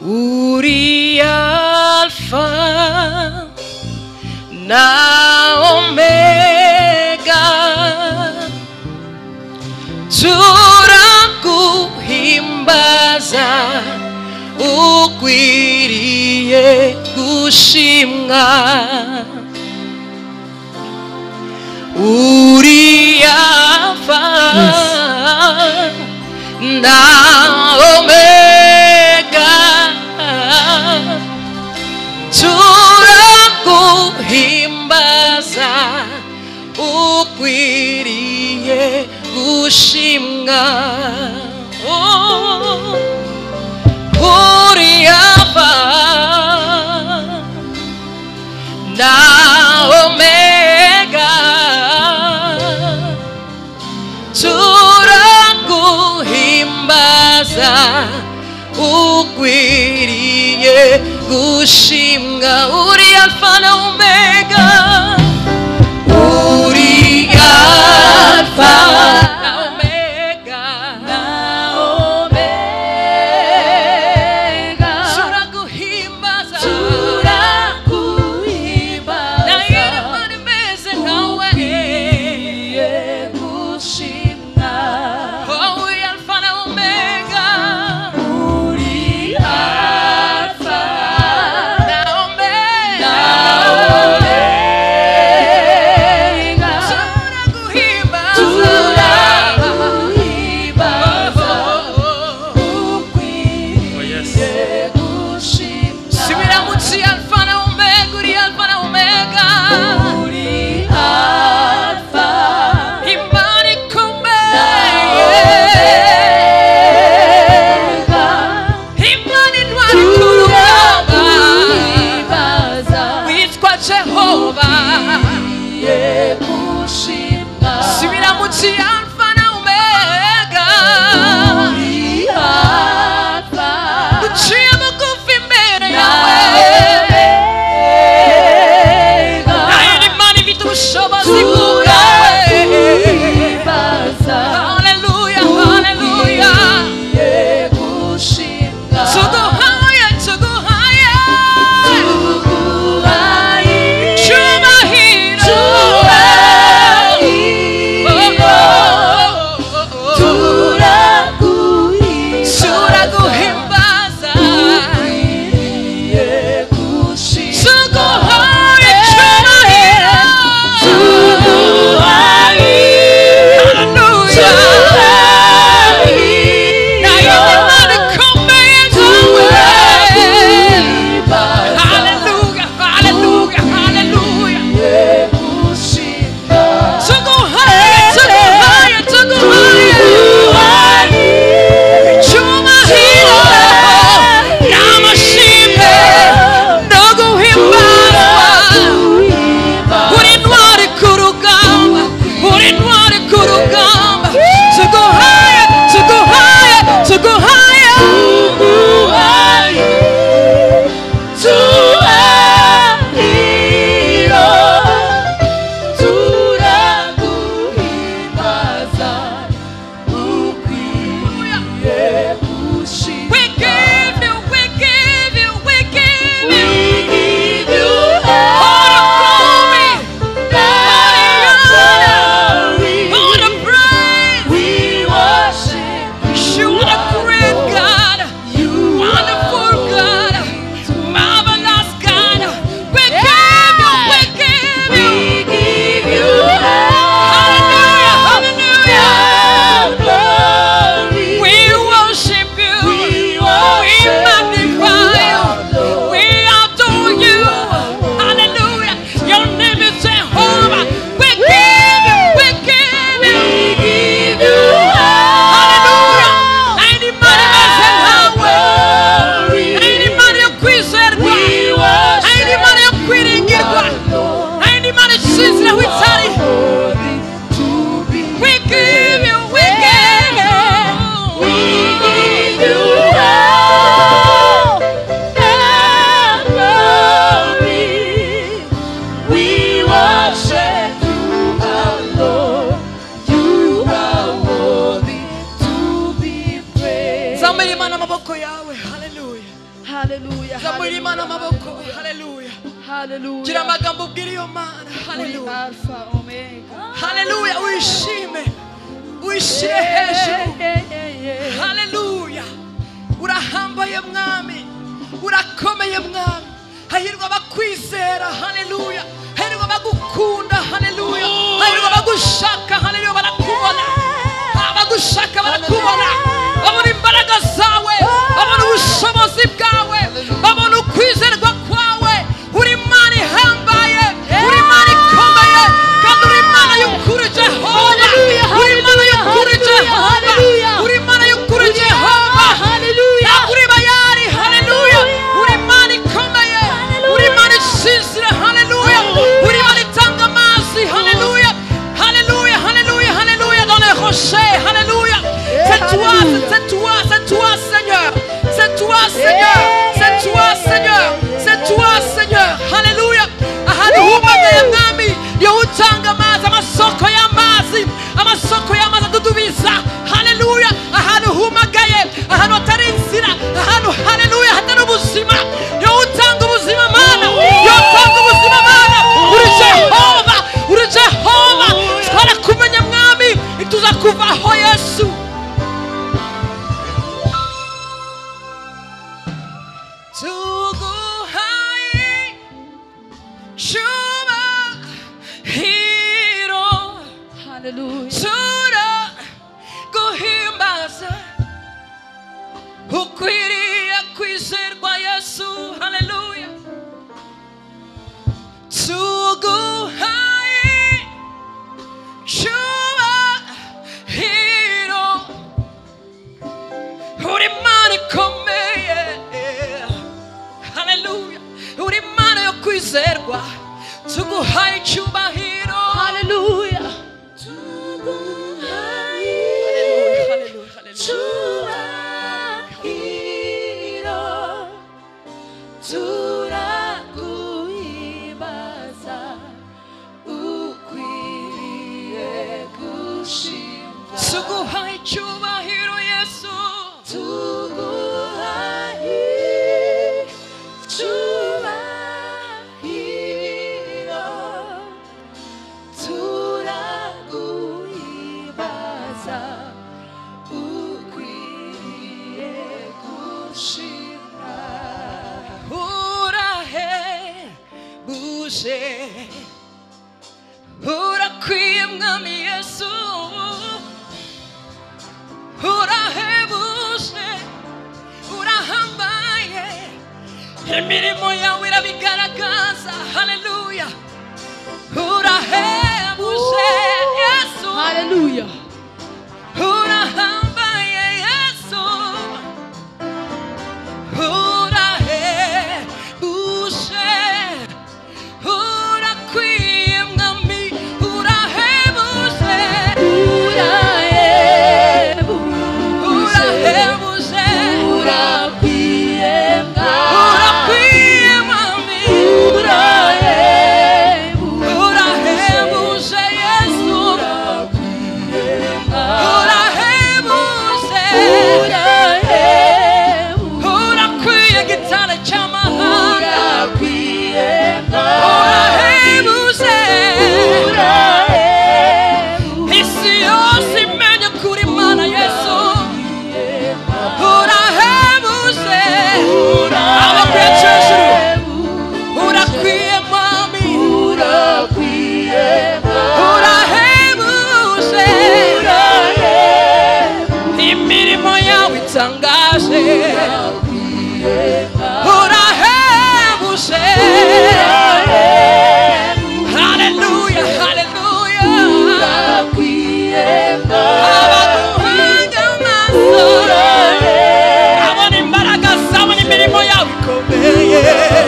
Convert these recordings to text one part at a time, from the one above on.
우리 알파 나 오메가 주라고 힘받아 우귀리에 구심가 우리 알파 나 오메가 주라고 힘받아 우귀리에 구심가 우리 아빠 나 오메가 주라고 힘받아 우귀리에 구심가 우리 알파 나 오메가 우리 알파 나 오메가 주라고 힘받아 나 이름만이 매생하와 우리의 구심가 우리 알파 나 오메가 우리 알파 나 오메가 주라고 힘받아 우리의 구심가 스미라 무치 알파 나 오메가 우리 알파 나 오메가 우리 알파 힘만이 쿵베 힘만이 누아리 쿠루가가 위스과 제호바 우리의 구심가 스미라 무치 알파 나 오메가 우리 알파 무치야 먹고 핀베레 나의 많이 믿음 쇼바 시부야 할렐루야 할렐루야 수고하여 수고하여 주마히로 수라고 힘받아 수고하여 주마히로 할렐루야 나의 많은 컴배의 정회 할렐루야 할렐루야 할렐루야 수고하여 수고하여 수고하여 주마히로 남아심에 너고 힘받아 우리 누아리 쿠루가마 우리 누아리 쿠루가마 수고하여 수고하여 수고하여 We give you, we give you, we give you all the glory, all the praise. You are the great God, wonderful God, marvelous God. We give you, hallelujah, hallelujah. We worship you, we magnify you, we adore you, hallelujah. Your name is Jehovah. We give you, hallelujah. Anybody messing how anybody acquitted anybody acquitting it, anybody sins that we tell you. We give you, we give you. Somebody man amaboko yawe, hallelujah. Hallelujah. zamurira Imana amaboko. Haleluya. Hallelujah. Gira amagambo ubwira iyo Mana. Haleluya. Alpha Omega. Haleluya. Wishime. Wishire hejuru. Haleluya. Urahambaye mwami. Urakomeye mwami. Hahirwa abakwizera. Haleluya. Hahirwa abagukunda. Haleluya. Hahirwa abagushaka. Haleluya. Barakubona. Abagushaka barakubona. Babona imbaraga zawe. Babona ubushobozi bwawe. Babona ukwizerwa kwawe. Uri Imana ihambaye. Uri Imana ikomeye. Kandi uri Imana y'ukuri Jehova. Uri Imana y'ukuri Jehova. Uri Imana y'ukuri Jehova. Ntabwo uri bayari. Haleluya. Uri Imana ikomeye. Uri Imana isizira. Haleluya. Uri Imana itanga amazi. Haleluya. Haleluya. Haleluya. Haleluya. Dans les rochers. Haleluya. C'est toi, c'est toi, c'est toi, Seigneur. C'est toi, Seigneur. C'est toi, Seigneur. C'est toi, Seigneur. Haleluya. Ahantu humagaye mwami yo utanga amazi, amasoko y'amazi, amasoko y'amazi adudubiza. Haleluya. Ahantu humagaye, ahantu hatari inzira, ahantu haleluya hatari ubuzima yo utanga ubuzima Mana, yo utanga ubuzima Mana. Uri Jehova, uri Jehova. Twarakumenye mwami, ituza kuvaho Yesu. Tuguhaye cyubahiro. Hallelujah. Turaguhimbaza. Ukwiriye kwizerwa Yesu. Haleluya. Tuguhaye cyubahiro. Uri Imana ikomeye. Haleluya. Uri Imana yo kwizerwa. Tuguhaye cyubahiro. Hallelujah. Haleluya. Cyubahiro. Turaguhimbaza. Ukwiriye gushimwa. Tuguhaye cyubahiro Yesu. Tuguhaye cyubahiro. Turaguhimbaza. Ukwiriye gushimwa. Urahebuje. Urakwiye mwami Yesu. Urahebuje. Urahambaye. Imirimo yawe irabigaragaza. Haleluya. Urahebuje Yesu. Hallelujah. Urahambaye Yesu. Urahebuje. Urakwiye mwami. Urahebuje. Urahebuje. Urakwiye mwami. Urahebuje Yesu. Urahebuje. Urakwiye gitare cy'amahanga. Urahebuje. Isi yose imenye kuri Mana Yesu. Urahebuje. Abakwiye cyejuru. Urakwiye mwami. Urahebuje. Imirimo yawe itangaje. Urahebuje. Haleluya. Haleluya. Abaguhanga amaso. Abona imbaraga zawe n'imirimo yawe ikomeye.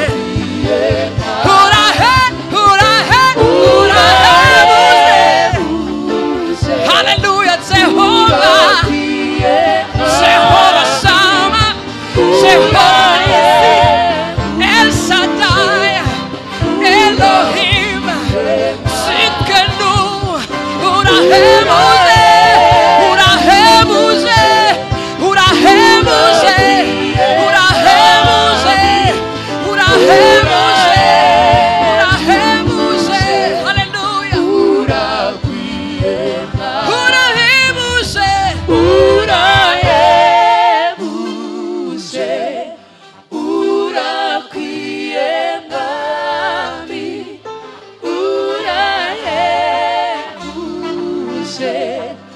Urahebuje. Haleluya. Jehova. Jehova Shama. Jehova Nisi. urakwiye